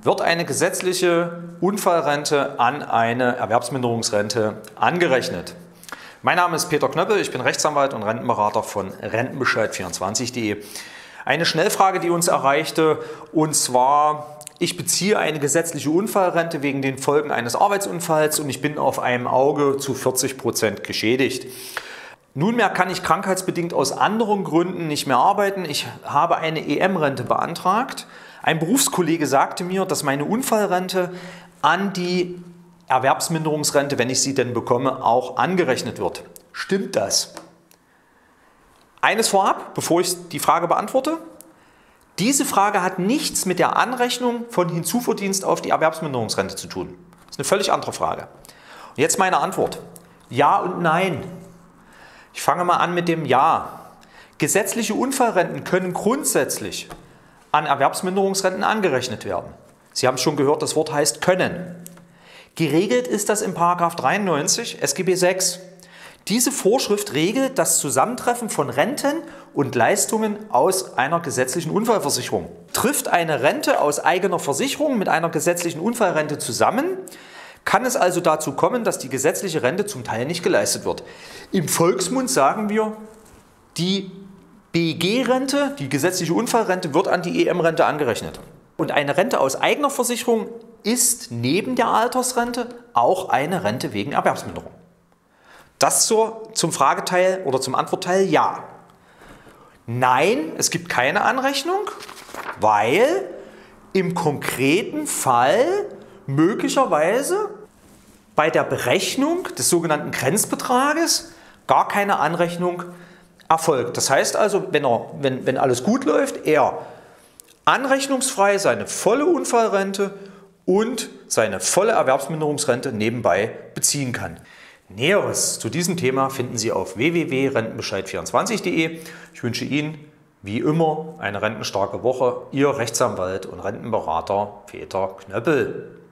Wird eine gesetzliche Unfallrente an eine Erwerbsminderungsrente angerechnet? Mein Name ist Peter Knöppel, ich bin Rechtsanwalt und Rentenberater von Rentenbescheid24.de. Eine Schnellfrage, die uns erreichte, und zwar: Ich beziehe eine gesetzliche Unfallrente wegen den Folgen eines Arbeitsunfalls und ich bin auf einem Auge zu 40% geschädigt. Nunmehr kann ich krankheitsbedingt aus anderen Gründen nicht mehr arbeiten. Ich habe eine EM-Rente beantragt. Ein Berufskollege sagte mir, dass meine Unfallrente an die Erwerbsminderungsrente, wenn ich sie denn bekomme, auch angerechnet wird. Stimmt das? Eines vorab, bevor ich die Frage beantworte: Diese Frage hat nichts mit der Anrechnung von Hinzuverdienst auf die Erwerbsminderungsrente zu tun. Das ist eine völlig andere Frage. Und jetzt meine Antwort: Ja und nein. Ich fange mal an mit dem Ja. Gesetzliche Unfallrenten können grundsätzlich an Erwerbsminderungsrenten angerechnet werden. Sie haben es schon gehört, das Wort heißt können. Geregelt ist das in § 93 SGB VI. Diese Vorschrift regelt das Zusammentreffen von Renten und Leistungen aus einer gesetzlichen Unfallversicherung. Trifft eine Rente aus eigener Versicherung mit einer gesetzlichen Unfallrente zusammen, kann es also dazu kommen, dass die gesetzliche Rente zum Teil nicht geleistet wird. Im Volksmund sagen wir, die BG-Rente, die gesetzliche Unfallrente, wird an die EM-Rente angerechnet. Und eine Rente aus eigener Versicherung ist neben der Altersrente auch eine Rente wegen Erwerbsminderung. Das zum Frageteil oder zum Antwortteil Ja. Nein, es gibt keine Anrechnung, weil im konkreten Fall möglicherweise bei der Berechnung des sogenannten Grenzbetrages gar keine Anrechnung erfolgt. Das heißt also, wenn alles gut läuft, er anrechnungsfrei seine volle Unfallrente und seine volle Erwerbsminderungsrente nebenbei beziehen kann. Näheres zu diesem Thema finden Sie auf www.rentenbescheid24.de. Ich wünsche Ihnen wie immer eine rentenstarke Woche. Ihr Rechtsanwalt und Rentenberater Peter Knöppel.